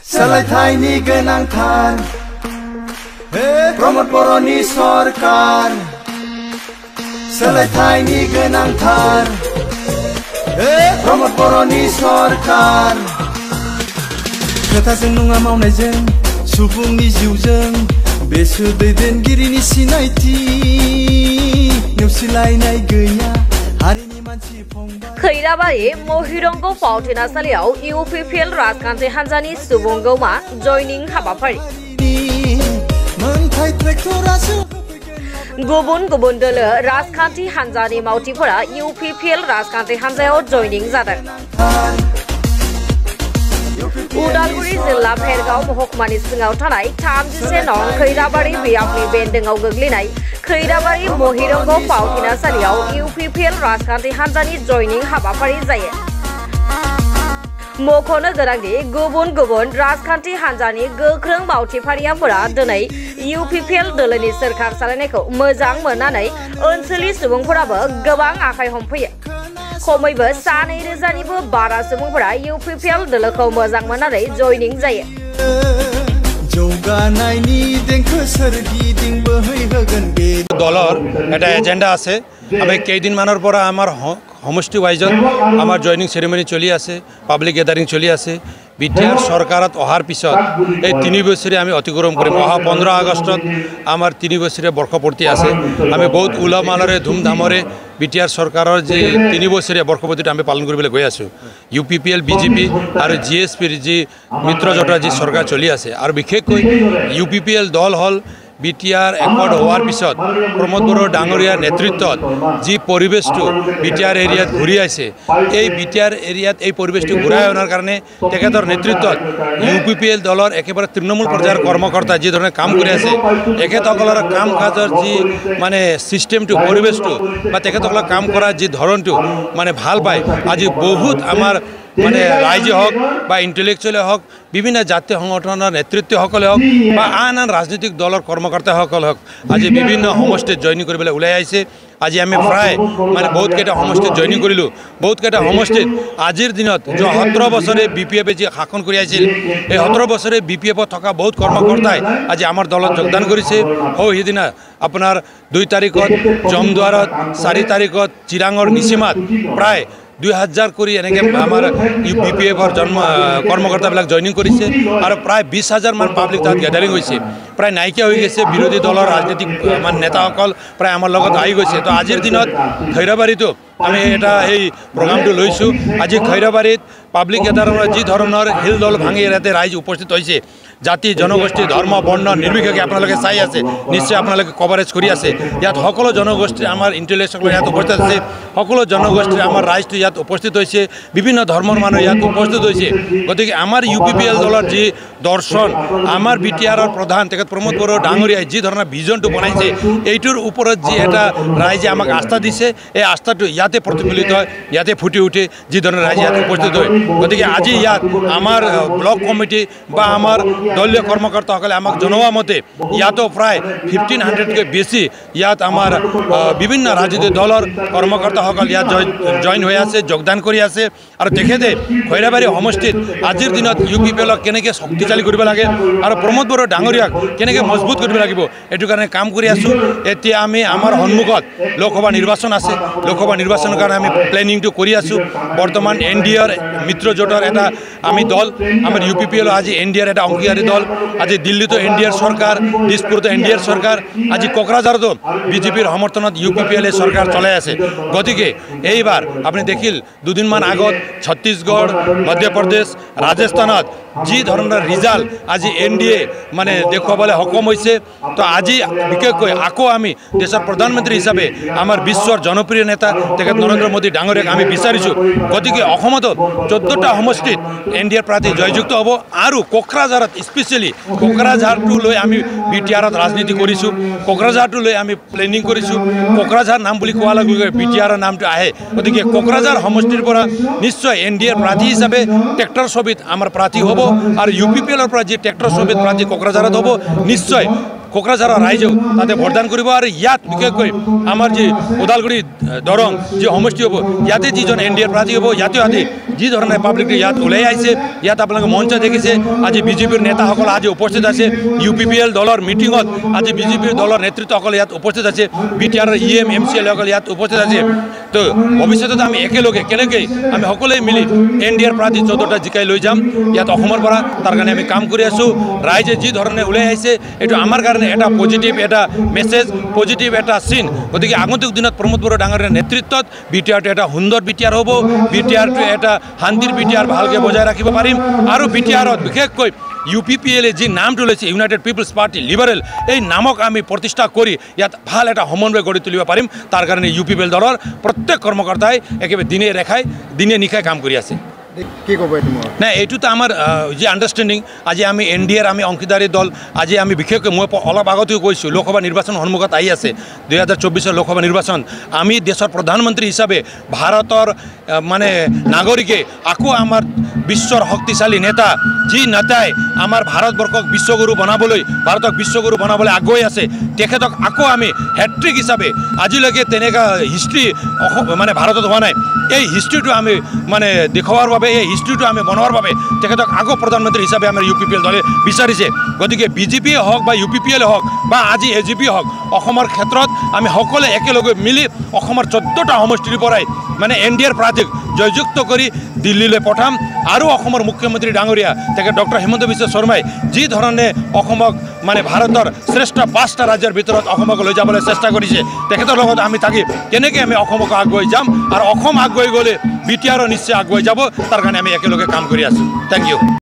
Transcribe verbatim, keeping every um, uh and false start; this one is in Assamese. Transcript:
सोलायथायनि गोनांथार प्रमोद बर'नि सरकार सोलायथायनि गोनांथार प्रमोद बर'नि सरकार खोथाजों नङा मावनायजों सुबुंनि जिउजों बेसो दैदेनगिरिनि सिनायथि नेवसिलायनाय गैया हारिनि मानसि फंबाय खैराबारि महिरंग फावथिनासालियाव इउपिपिएल राजखान्थि हान्जानि सुबुंगौमा जयनिं हाबाफारि गुबुन गुबुन दोलो राजखान्थि हान्जानि मावथिफोरा इउपिपिएल राजखान्थि हान्जायाव जयनिं जादों। उदालगुरि जिल्ला भेरगाव महकुमानि सिङाव थानाय थामजिसे नं खैराबारि बियाबनि बेन्दोंआव गोग्लैनाय खैराबारि महिरंग फावथिनासालियाव इउपिपिएल राजखान्थि हान्जानि जयनिं हाबाफारि जायो। मख'नो गोनांदि गुबुन गुबुन राजखान्थि हान्जानि गोख्रों मावथिफारियाफोरा दिनै इउपिपिएल दोलोनि सोरखार सालायनायखौ मोजां मोननानै ओनसोलनि सुबुंफोराबो गोबां आखाइ हमफैयो। खमैबो सा नै रोजानिबो बारा सुबुंफोरा इउपिपिएल दोलोखौ मोजां मोननानै जयनिं जायो। দলৰ এটা এজেন্ডা আছে আমি কেইদিনমানৰ পৰা আমাৰ সমষ্টি ওয়াইজত আমাৰ জয়নিং সেৰেমনি চলি আছে পাব্লিক গেদাৰিং চলি আছে বিটিআর সরকারত অহাৰ পিছত এই তিনি বছৰে আমি অতিক্ৰম কৰিম অহা পোন্ধৰ আগষ্টত আমাৰ তিনি বছৰে বৰ্ষপূৰ্তি আছে আমি বহুত উলহ-মালহেৰে ধুমধামেৰে বিটিআর সরকাৰৰ যে তিনি বছৰে বৰ্ষপূৰ্তিটো আমি পালন কৰিবলৈ গৈ আছো ইউপিপিএল বিজেপি আৰু জিএসপিৰ যি মিত্ৰজোঁটৰ যি সরকার চলি আছে আৰু বিশেষকৈ ইউপিপিএল দল হল বিটিআর একৰ্ড হোৱাৰ পিছত প্ৰমোদ বড়ো ডাঙৰীয়াৰ নেতৃত্বত যি পৰিবেশটো বিটিআর এৰিয়াত ঘূৰি আছে এই বিটিআর এৰিয়াত এই পৰিবেশটো ঘূৰাই অনাৰ কাৰণে তেখেতৰ নেতৃত্বত ইউপিপিএল দলৰ একেবাৰে তৃণমূল পৰ্যায়ৰ কৰ্মকৰ্তা যি ধৰণে কাম কৰি আছে তেখেতসকলৰ কাম কাজৰ যি মানে সিস্টেমটো পৰিবেশটো বা তেখেতসকলৰ কাম কৰাৰ যি ধৰণটো মানে ভাল পায় আজি বহুত আমাৰ মানে ৰাইজে হওক বা ইন্টেলেকচুৱেলে হওক বিভিন্ন জাতীয় সংগঠনৰ নেতৃত্বসকলে হওক বা আন আন ৰাজনৈতিক দলৰ কৰ্মকৰ্তাসকল হওক আজি বিভিন্ন সমষ্টিত জয়নিং কৰিবলৈ ওলাই আহিছে আজি আমি প্ৰায় মানে বহুত কেইটা সমষ্টিত জয়নিং কৰিলোঁ বহুত কেইটা সমষ্টিত আজিৰ দিনত যে সোতৰ বছৰে বিপিএফে যি শাসন কৰি আহিছিল এই সোতৰ বছৰে বিপিএফত থকা বহুত কৰ্মকৰ্তাই আজি আমাৰ দলত যোগদান কৰিছে হৌ সিদিনা আপোনাৰ দুই তাৰিখত জমদুৱাৰত চাৰি তাৰিখত চিৰাঙৰ নিচিমাত প্ৰায় দুই হাজাৰ কৰি এনেকৈ আমাৰ ইউ পি পি এফৰ জন্ম কৰ্মকৰ্তাবিলাক জয়নিং কৰিছে আৰু প্ৰায় বিশ হাজাৰ মান পাব্লিক তাত গেদাৰিং হৈছে প্ৰায় নাইকিয়া হৈ গৈছে বিৰোধী দলৰ ৰাজনৈতিক মানে নেতাসকল প্ৰায় আমাৰ লগত আহি গৈছে তো আজিৰ দিনত খৈৰাবাৰীতো আমি এটা এই প্ৰগ্ৰামটো লৈছোঁ আজি খৈৰাবাৰীত পাব্লিক গেদাৰিঙৰ যি ধৰণৰ হিল দল ভাঙি ইয়াতে ৰাইজ উপস্থিত হৈছে জাতি জনগোষ্ঠী ধৰ্ম বৰ্ণ নিৰ্বিশেষে আপোনালোকে চাই আছে নিশ্চয় আপোনালোকে কভাৰেজ কৰি আছে ইয়াত সকলো জনগোষ্ঠীৰ আমাৰ ইণ্টেলেকচুৱেল ইয়াত উপস্থিত আছে সকলো জনগোষ্ঠীৰ আমাৰ ৰাইজটো ইয়াত উপস্থিত হৈছে বিভিন্ন ধৰ্মৰ মানুহ ইয়াত উপস্থিত হৈছে গতিকে আমাৰ ইউপিপিএল দলৰ যি দৰ্শন আমাৰ বিটিআৰৰ প্ৰধান তেখেত প্ৰমোদ বড়ো ডাঙৰীয়াই যি ধৰণৰ ভিজনটো বনাইছে এইটোৰ ওপৰত যি এটা ৰাইজে আমাক আস্থা দিছে এই আস্থাটো ইয়াতে প্ৰতিফলিত হয় ইয়াতে ফুটি উঠে যি ধৰণৰ ৰাইজে ইয়াত উপস্থিত হয় গতিকে আজি ইয়াত আমাৰ ব্লক কমিটি বা আমাৰ দলীয় কৰ্মকৰ্তাসকলে আমাক জনোৱা মতে ইয়াতো প্ৰায় ফিফটিন হাণ্ড্ৰেডকৈ বেছি ইয়াত আমাৰ বিভিন্ন ৰাজনৈতিক দলৰ কৰ্মকৰ্তাসকল ইয়াত জইন হৈ আছে যোগদান কৰি আছে আৰু তেখেতে খৈৰাবাৰী সমষ্টিত আজিৰ দিনত ইউপিপিএলক কেনেকৈ শক্তিশালী কৰিব লাগে আৰু প্ৰমোদ বড়ো ডাঙৰীয়াক কেনেকৈ মজবুত কৰিব লাগিব এইটো কাৰণে কাম কৰি আছোঁ এতিয়া আমি আমাৰ সন্মুখত লোকসভা নিৰ্বাচন আছে লোকসভা নিৰ্বাচনৰ কাৰণে আমি প্লেনিংটো কৰি আছোঁ বৰ্তমান এন ডি এৰ মিত্ৰজোঁটৰ এটা আমি দল আমাৰ ইউপিপিএল আজি এন ডি এৰ এটা অংশীদাৰী দল আজি দিল্লীতো এন ডি এৰ চৰকাৰ দিছপুৰতো এন ডি এৰ চৰকাৰ আজি কোকৰাঝাৰতো বিজেপিৰ সমৰ্থনত ইউপিপিএলে চৰকাৰ চলাই আছে গতিকে এইবাৰ আপুনি দেখিল দুদিনমান আগত ছত্তীশগড় মধ্যপ্ৰদেশ ৰাজস্থানত যি ধৰণৰ ৰিজাল্ট আজি এন ডি এ মানে দেখুৱাবলৈ সক্ষম হৈছে তো আজি বিশেষকৈ আকৌ আমি দেশৰ প্ৰধানমন্ত্ৰী হিচাপে আমাৰ বিশ্বৰ জনপ্ৰিয় নেতা তেখেত নৰেন্দ্ৰ মোদী ডাঙৰীয়াক আমি বিচাৰিছোঁ গতিকে অসমতো চৈধ্যটা সমষ্টিত এন ডি এৰ প্ৰাৰ্থী জয়যুক্ত হ'ব আৰু কোকৰাঝাৰত স্পেচিয়েলি কোকৰাঝাৰটো লৈ আমি বিটিআৰত ৰাজনীতি কৰিছোঁ কোকৰাঝাৰটো লৈ আমি প্লেনিং কৰিছোঁ কোকৰাঝাৰ নাম বুলি কোৱাৰ লগে লগে বিটিআৰৰ নামটো আহে গতিকে কোকৰাঝাৰ সমষ্টিৰ পৰা নিশ্চয় এন ডি এৰ প্ৰাৰ্থী হিচাপে ট্ৰেক্টৰ ছবিত আমাৰ প্ৰাৰ্থী হ'ব আৰু ইউপিপিএলৰ পৰা যি ট্ৰেক্টৰ ছবিত প্ৰাৰ্থী কোকৰাঝাৰত হ'ব নিশ্চয় কোকৰাঝাৰৰ ৰাইজেও তাতে ভোটদান কৰিব আৰু ইয়াত বিশেষকৈ আমাৰ যি ওদালগুৰি দৰং যি সমষ্টি হ'ব ইয়াতে যিজন এন ডি এৰ প্ৰাৰ্থী হ'ব ইয়াতেও আজি যি ধৰণে পাব্লিকে ইয়াত ওলাই আহিছে ইয়াত আপোনালোকে মঞ্চ দেখিছে আজি বিজেপিৰ নেতাসকল আজি উপস্থিত আছে ইউ পি পি এল দলৰ মিটিঙত আজি বিজেপিৰ দলৰ নেতৃত্বসকল ইয়াত উপস্থিত আছে বি টি আৰৰ ই এম এম চি এলসকল ইয়াত উপস্থিত আছে তো ভৱিষ্যতত আমি একেলগে কেনেকৈ আমি সকলোৱে মিলি এন ডি এৰ প্ৰাৰ্থী চৈধ্যটা জিকাই লৈ যাম ইয়াত অসমৰ পৰা তাৰ কাৰণে আমি কাম কৰি আছোঁ ৰাইজে যি ধৰণে ওলাই আহিছে এইটো আমাৰ কাৰণে এটা পজিটিভ এটা মেছেজ পজিটিভ এটা চিন গতিকে আগন্তুক দিনত প্ৰমোদ বড়ো ডাঙৰীয়াৰ নেতৃত্বত বি টি আৰটো এটা সুন্দৰ বি টি আৰ হ'ব বি টি আৰটো এটা শান্তিৰ বি টি আৰ ভালকৈ বজাই ৰাখিব পাৰিম আৰু বি টি আৰত বিশেষকৈ ইউ পি পি এলে যি নামটো লৈছে ইউনাইটেড পিপলছ পাৰ্টি লিবাৰেল এই নামক আমি প্ৰতিষ্ঠা কৰি ইয়াত ভাল এটা সমন্বয় গঢ়ি তুলিব পাৰিম তাৰ কাৰণে ইউ পি পি এল দলৰ প্ৰত্যেক কৰ্মকৰ্তাই একেবাৰে দিনে ৰেখাই দিনে নিশাই কাম কৰি আছে কি ক'ব এইটো নাই এইটোতো আমাৰ যি আণ্ডাৰষ্টেণ্ডিং আজি আমি এন ডি এৰ আমি অংশীদাৰী দল আজি আমি বিশেষকৈ মই অলপ আগতেও কৈছোঁ লোকসভা নিৰ্বাচন সন্মুখত আহি আছে দুই হাজাৰ চৌবিছৰ লোকসভা নিৰ্বাচন আমি দেশৰ প্ৰধানমন্ত্ৰী হিচাপে ভাৰতৰ মানে নাগৰিকে আকৌ আমাৰ বিশ্বৰ শক্তিশালী নেতা যি নেতাই আমাৰ ভাৰতবৰ্ষক বিশ্বগুৰু বনাবলৈ ভাৰতক বিশ্বগুৰু বনাবলৈ আগুৱাই আছে তেখেতক আকৌ আমি হেট্ৰিক হিচাপে আজিলৈকে তেনেকুৱা হিষ্ট্ৰী মানে ভাৰতত হোৱা নাই এই হিষ্ট্ৰীটো আমি মানে দেখুৱাৰ বাবে এই হিষ্ট্ৰীটো আমি বনোৱাৰ বাবে তেখেতক আকৌ প্ৰধানমন্ত্ৰী হিচাপে আমাৰ ইউ পি পি এল দলে বিচাৰিছে গতিকে বি জে পিয়ে হওক বা ইউ পি পি এলে হওক বা আজি এ জি পি হওক অসমৰ ক্ষেত্ৰত আমি সকলোৱে একেলগে মিলি অসমৰ চৈধ্যটা সমষ্টিৰ পৰাই মানে এন ডি এৰ প্ৰাৰ্থীক জয়যুক্ত কৰি দিল্লীলৈ পঠাম আৰু অসমৰ মুখ্যমন্ত্ৰী ডাঙৰীয়া তেখেত ডক্টৰ হিমন্ত বিশ্ব শৰ্মাই যি ধৰণে অসমক মানে ভাৰতৰ শ্ৰেষ্ঠ পাঁচটা ৰাজ্যৰ ভিতৰত অসমক লৈ যাবলৈ চেষ্টা কৰিছে তেখেতৰ লগত আমি থাকি কেনেকৈ আমি অসমক আগুৱাই যাম আৰু অসম আগুৱাই গ'লে বি টি আৰো নিশ্চয় আগুৱাই যাব তাৰ কাৰণে আমি একেলগে কাম কৰি আছোঁ থেংক ইউ